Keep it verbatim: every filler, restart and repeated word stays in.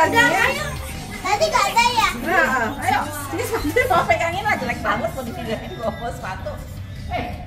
lagi Udah, ya. ayo. Tadi gak ada ya? Nah, ayo. Sini sambil mau pegangin lah, jelek banget mau dipindahin bawa sepatu. Eh,